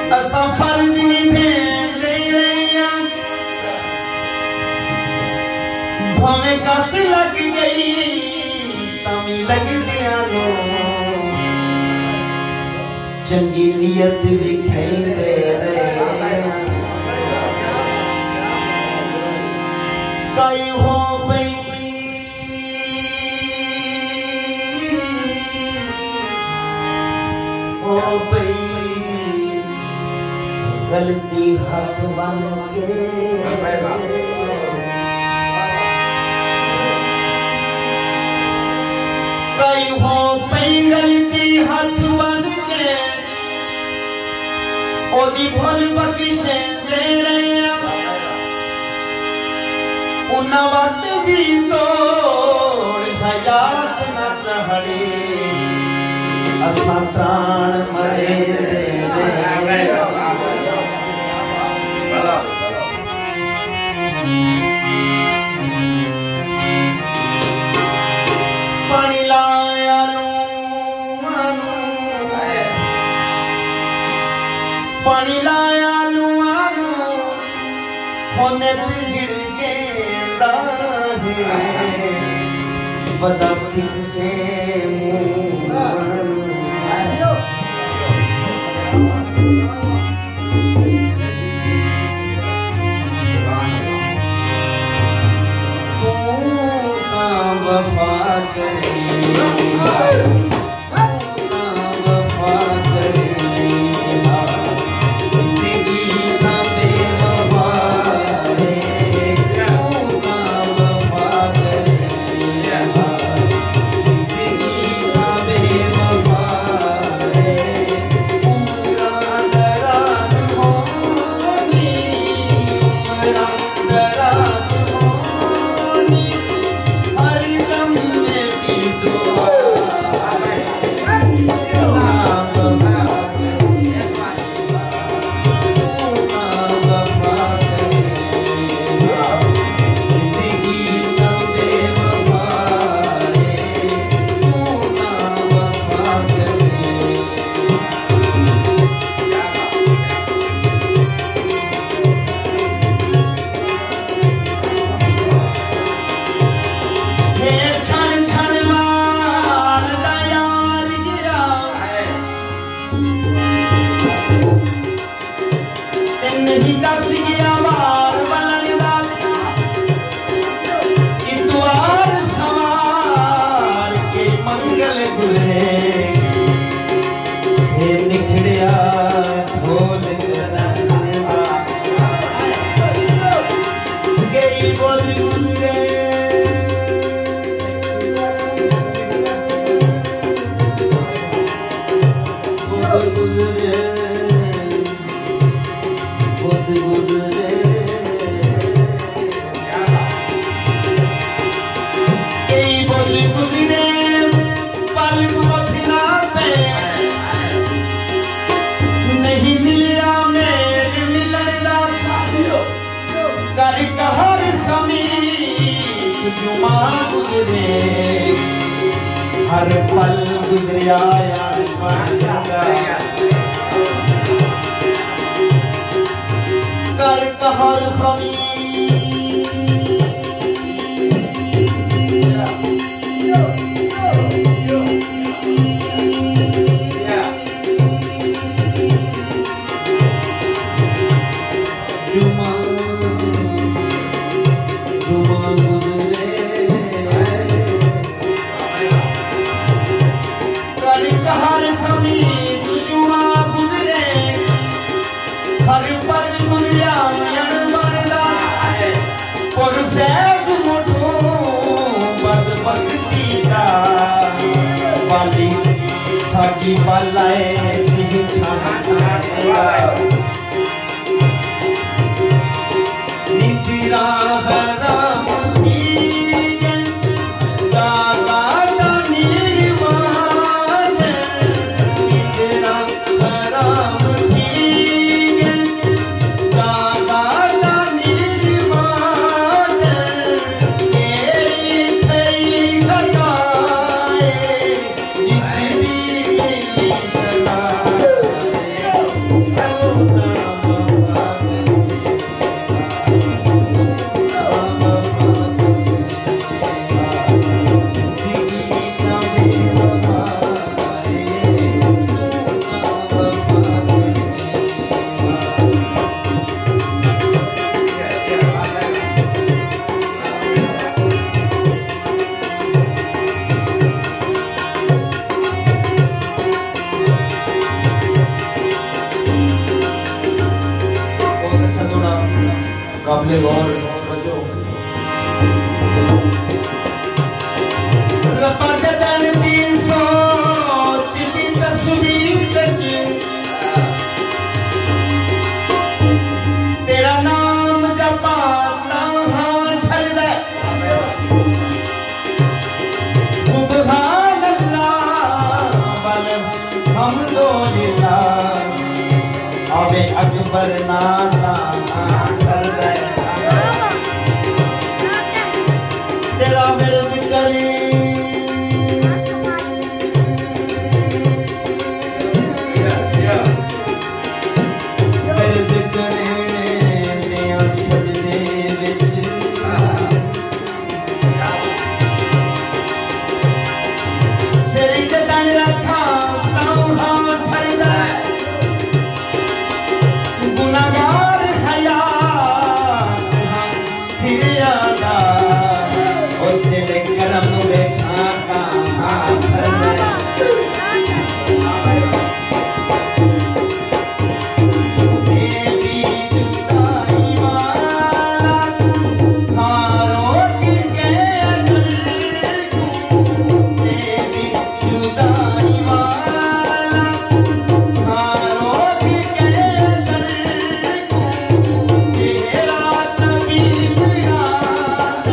असा फर्ज निभेंदे रहिया भावें कस लग गई तमी लगदियां नो चंगी नीयत विखेंदे रहे कई हो पई गलती हाथ बन के कई हो पई गलती हाथ बन के ओदी भूल बख्शे दे रहे उन वक्त भी तोड़ हयात न चढ़े असा प्राण मरे दे पानी लाया पानी लाया होने झिड़के बदा सिंह से वफा हर पल गुजरिया कर कहर खमी साकी बालाए नहीं छाना नितिरा हराम जिस दी काबिल गौर बजो रब्बा दे दन दी सोच दी तस्वीर विच तेरा नाम जपाता हां ठरदा सुभान अल्लाह वल हम्दुलिल्लाह आवे अकबर नाना तेरा विरद करे विरद करे दिया सजदे विच सिर ते तन रखा तां हां ठरदा गुनाहगार हयात हां सिरिया दा तेरे करम देखा तेरी जुदाई वाला थारो के तेरी जुदाई वाला थारो के तेरा तबीब याद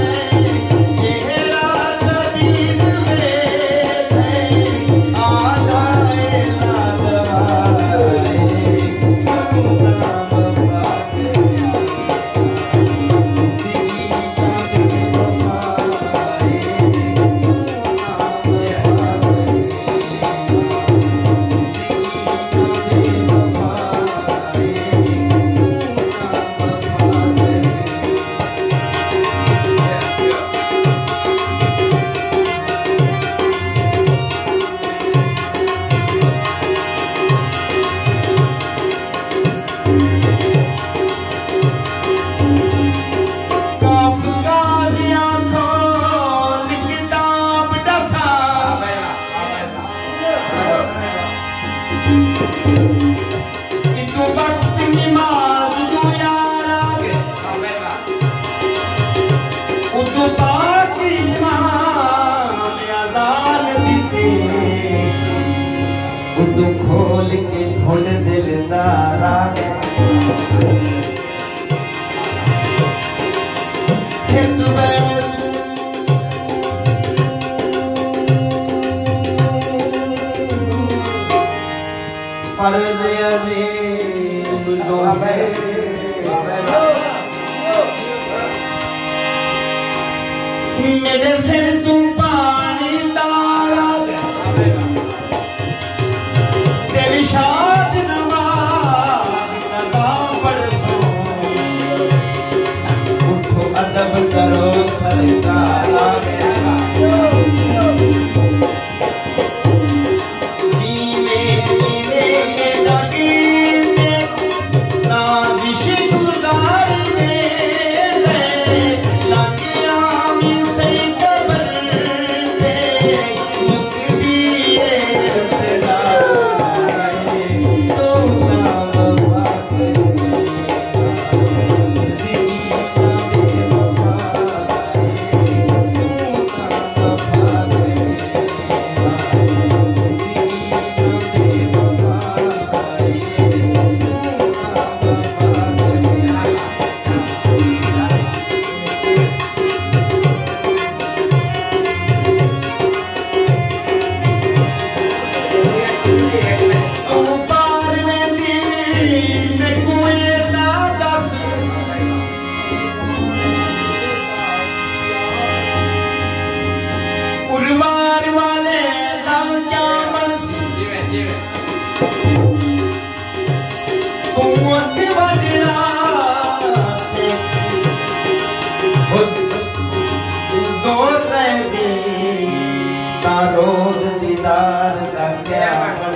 खोल के घोड़ दिलदारा फर्ज अजीब मेरे सिर तू पानी तारा तेरी शाद नमाज कदा पढ़ो उठो अदब करो सरकार आ गया रोज दीदार का क्या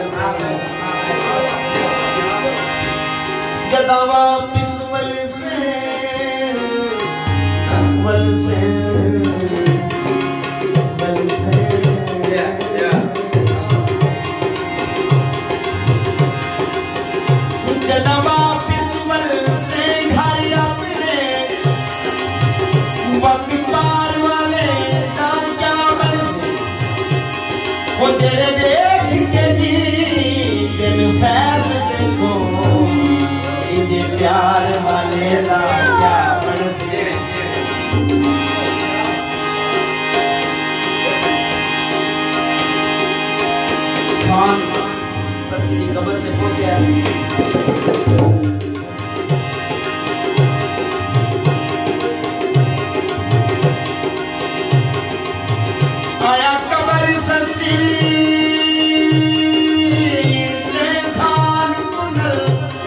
जदा वापिस वल से जदा वापिस वल से घर अपने प्यार वाले दा क्या बनसे खान ससरी कब्र ते पहुंचा आया कब्र ससी ने खान कुनल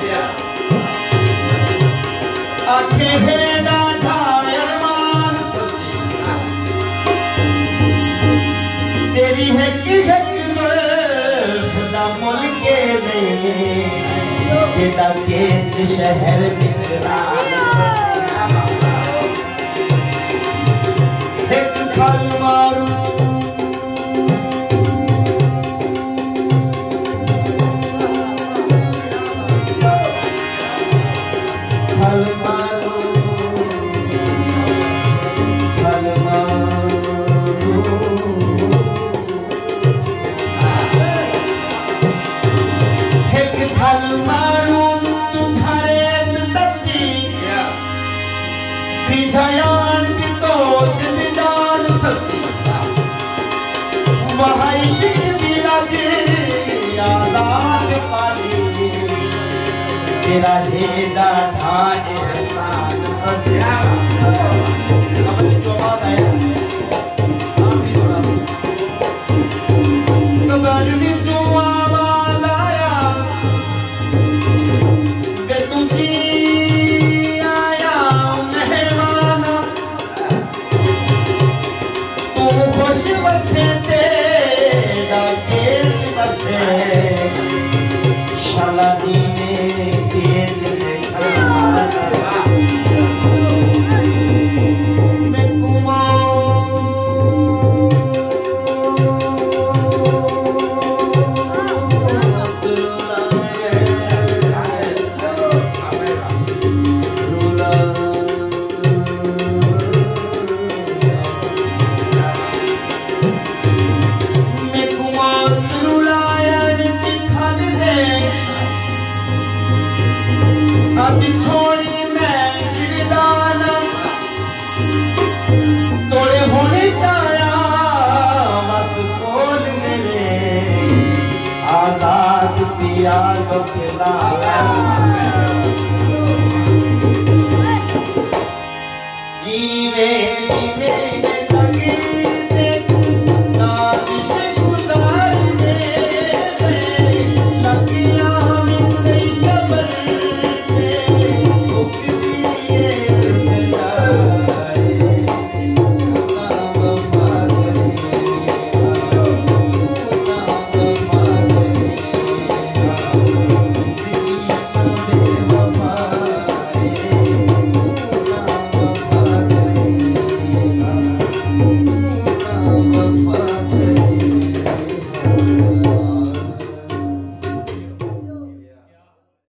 आखे है डाढ़ा अरमान ससी तेरी है कि मुल के तेरा केच शहर निकरान एक खल मारू खल मारू खल मारू खल मारू तुझारे दत्ती त्रिझयान की तो जिंदान ससी वहाई शिक दिला जी आलाद पाली तेरा हे डाढ़ा एहसान ससी अब जो बात है आखिरी थोड़ा कबर में जो आवाज आया वे तुझी आया मेहमान तू खुश बसे तेरा केज बसे शाला जी ने केज देखा मैं आज छोड़